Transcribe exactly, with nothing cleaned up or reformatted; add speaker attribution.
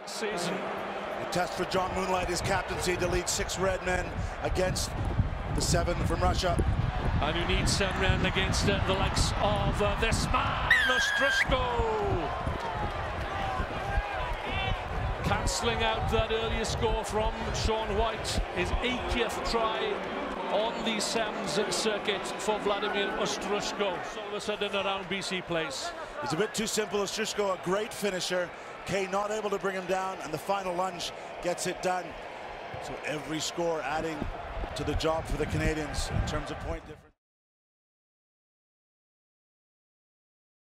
Speaker 1: season.
Speaker 2: A test for John Moonlight, his captaincy to lead six red men against the seven from Russia.
Speaker 1: And you need seven men against uh, the likes of uh, this man, Ostroushko. Cancelling out that earlier score from Sean White, his eightieth try on the Sevens circuit for Vladimir Ostroushko. All of a sudden around B C Place.
Speaker 2: It's a bit too simple. Ostroushko, a great finisher. Kay not able to bring him down, and the final lunge gets it done. So every score adding to the job for the Canadians in terms of point difference.